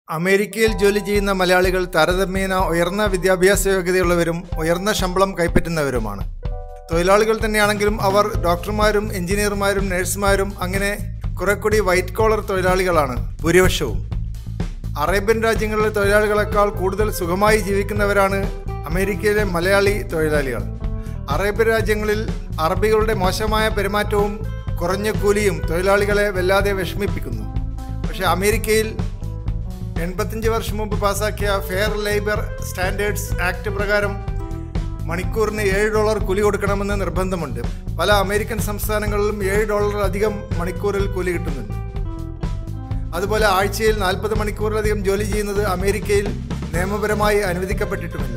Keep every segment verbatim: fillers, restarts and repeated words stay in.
അമേരിക്കയിൽ ജോലി ചെയ്യുന്ന മലയാളികൾ താരതമ്യേന ഉയർന്ന വിദ്യാഭ്യാസ യോഗ്യതയുള്ളവരും ഉയർന്ന ശമ്പളം കൈപ്പറ്റുന്നവരുമാണ്. തൊഴിലാളികൾ തന്നെയാണെങ്കിലും അവർ ഡോക്ടർമാരും എഞ്ചിനീയർമാരും നഴ്സുമാരും അങ്ങനെ കുറെക്കൂടി വൈറ്റ് കോളർ തൊഴിലാളികളാണ് ഭൂരിപക്ഷവും. അറേബ്യൻ രാജ്യങ്ങളിലെ തൊഴിലാളികളെക്കാൾ കൂടുതൽ സുഖമായി ജീവിക്കുന്നവരാണ് അമേരിക്കയിലെ മലയാളി തൊഴിലാളികൾ. അറേബ്യൻ രാജ്യങ്ങളിൽ അറബികളുടെ മോശമായ പെരുമാറ്റവും കുറഞ്ഞ കൂലിയും തൊഴിലാളികളെ വല്ലാതെ വിഷമിപ്പിക്കുന്നു. പക്ഷേ അമേരിക്കയിൽ എൺപത്തഞ്ച് വർഷം മുമ്പ് പാസാക്കിയ ഫെയർ ലേബർ സ്റ്റാൻഡേർഡ്സ് ആക്ട് പ്രകാരം മണിക്കൂറിന് ഏഴ് ഡോളർ കൂലി കൊടുക്കണമെന്ന് നിർബന്ധമുണ്ട്. പല അമേരിക്കൻ സംസ്ഥാനങ്ങളിലും ഏഴ് ഡോളർ അധികം മണിക്കൂറിൽ കൂലി കിട്ടുന്നുണ്ട്. അതുപോലെ ആഴ്ചയിൽ നാൽപ്പത് മണിക്കൂറിലധികം ജോലി ചെയ്യുന്നത് അമേരിക്കയിൽ നിയമപരമായി അനുവദിക്കപ്പെട്ടിട്ടുമില്ല.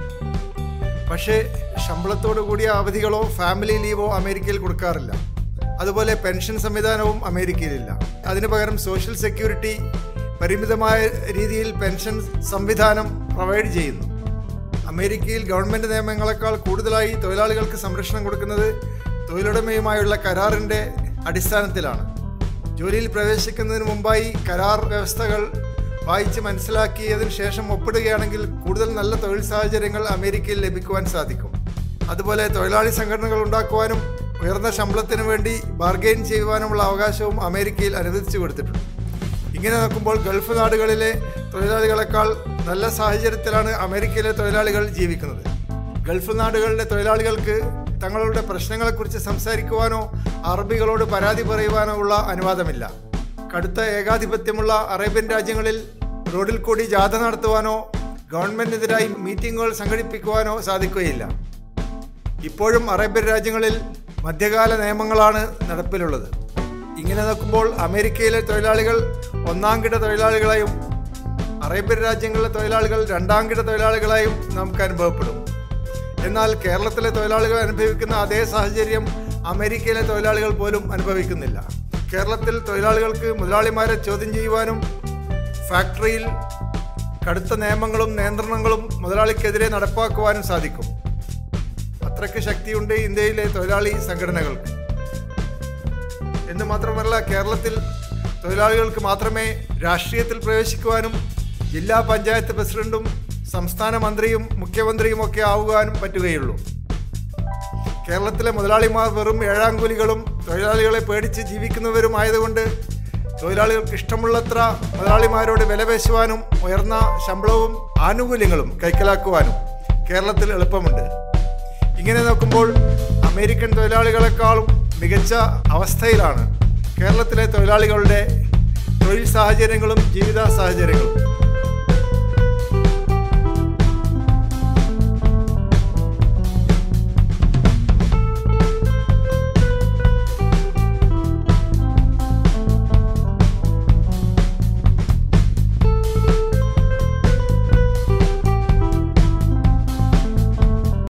പക്ഷേ ശമ്പളത്തോടു കൂടിയ അവധികളോ ഫാമിലി ലീവോ അമേരിക്കയിൽ കൊടുക്കാറില്ല. അതുപോലെ പെൻഷൻ സംവിധാനവും അമേരിക്കയിലില്ല. അതിനു പകരം സോഷ്യൽ സെക്യൂരിറ്റി പരിമിതമായ രീതിയിൽ പെൻഷൻ സംവിധാനം പ്രൊവൈഡ് ചെയ്യുന്നു. അമേരിക്കയിൽ ഗവൺമെൻറ് നിയമങ്ങളെക്കാൾ കൂടുതലായി തൊഴിലാളികൾക്ക് സംരക്ഷണം കൊടുക്കുന്നത് തൊഴിലുടമയുമായുള്ള കരാറിൻ്റെ അടിസ്ഥാനത്തിലാണ്. ജോലിയിൽ പ്രവേശിക്കുന്നതിന് മുമ്പായി കരാർ വ്യവസ്ഥകൾ വായിച്ച് മനസ്സിലാക്കിയതിനു ശേഷം ഒപ്പിടുകയാണെങ്കിൽ കൂടുതൽ നല്ല തൊഴിൽ സാഹചര്യങ്ങൾ അമേരിക്കയിൽ ലഭിക്കുവാൻ സാധിക്കും. അതുപോലെ തൊഴിലാളി സംഘടനകൾ ഉണ്ടാക്കുവാനും ഉയർന്ന ശമ്പളത്തിന് വേണ്ടി ബാർഗെയിൻ ചെയ്യുവാനുമുള്ള അവകാശവും അമേരിക്കയിൽ അനുവദിച്ചു കൊടുത്തിട്ടുണ്ട്. ഇങ്ങനെ നോക്കുമ്പോൾ ഗൾഫ് നാടുകളിലെ തൊഴിലാളികളെക്കാൾ നല്ല സാഹചര്യത്തിലാണ് അമേരിക്കയിലെ തൊഴിലാളികൾ ജീവിക്കുന്നത്. ഗൾഫ് നാടുകളിലെ തൊഴിലാളികൾക്ക് തങ്ങളുടെ പ്രശ്നങ്ങളെക്കുറിച്ച് സംസാരിക്കുവാനോ അറബികളോട് പരാതി പറയുവാനോ ഉള്ള അനുവാദമില്ല. കടുത്ത ഏകാധിപത്യമുള്ള അറേബ്യൻ രാജ്യങ്ങളിൽ റോഡിൽ കൂടി ജാഥ നടത്തുവാനോ ഗവൺമെൻറ്റിനെതിരായി മീറ്റിങ്ങുകൾ സംഘടിപ്പിക്കുവാനോ സാധിക്കുകയില്ല. ഇപ്പോഴും അറേബ്യൻ രാജ്യങ്ങളിൽ മധ്യകാല നിയമങ്ങളാണ് നടപ്പിലുള്ളത്. ഇങ്ങനെ നോക്കുമ്പോൾ അമേരിക്കയിലെ തൊഴിലാളികൾ ഒന്നാം കിട തൊഴിലാളികളായും അറേബ്യൻ രാജ്യങ്ങളിലെ തൊഴിലാളികൾ രണ്ടാം കിട തൊഴിലാളികളായും നമുക്ക് അനുഭവപ്പെടും. എന്നാൽ കേരളത്തിലെ തൊഴിലാളികൾ അനുഭവിക്കുന്ന അതേ സാഹചര്യം അമേരിക്കയിലെ തൊഴിലാളികൾ പോലും അനുഭവിക്കുന്നില്ല. കേരളത്തിൽ തൊഴിലാളികൾക്ക് മുതലാളിമാരെ ചോദ്യം ചെയ്യുവാനും ഫാക്ടറിയിൽ കടുത്ത നിയമങ്ങളും നിയന്ത്രണങ്ങളും മുതലാളിക്കെതിരെ നടപ്പാക്കുവാനും സാധിക്കും. അത്രയ്ക്ക് ശക്തിയുണ്ട് ഇന്ത്യയിലെ തൊഴിലാളി സംഘടനകൾക്ക്. എന്ന് മാത്രമല്ല, കേരളത്തിൽ തൊഴിലാളികൾക്ക് മാത്രമേ രാഷ്ട്രീയത്തിൽ പ്രവേശിക്കുവാനും ജില്ലാ പഞ്ചായത്ത് പ്രസിഡന്റും സംസ്ഥാന മന്ത്രിയും മുഖ്യമന്ത്രിയും ഒക്കെ ആവുവാനും പറ്റുകയുള്ളൂ. കേരളത്തിലെ മുതലാളിമാർ വെറും ഏഴാം കൂലികളും തൊഴിലാളികളെ പേടിച്ച് ജീവിക്കുന്നവരുമായതുകൊണ്ട് തൊഴിലാളികൾക്ക് ഇഷ്ടമുള്ളത്ര മുതലാളിമാരോട് വിലപേശുവാനും ഉയർന്ന ശമ്പളവും ആനുകൂല്യങ്ങളും കൈക്കലാക്കുവാനും കേരളത്തിൽ എളുപ്പമുണ്ട്. ഇങ്ങനെ നോക്കുമ്പോൾ അമേരിക്കൻ തൊഴിലാളികളെക്കാളും മികച്ച അവസ്ഥയിലാണ് കേരളത്തിലെ തൊഴിലാളികളുടെ തൊഴിൽ സാഹചര്യങ്ങളും ജീവിത സാഹചര്യങ്ങളും.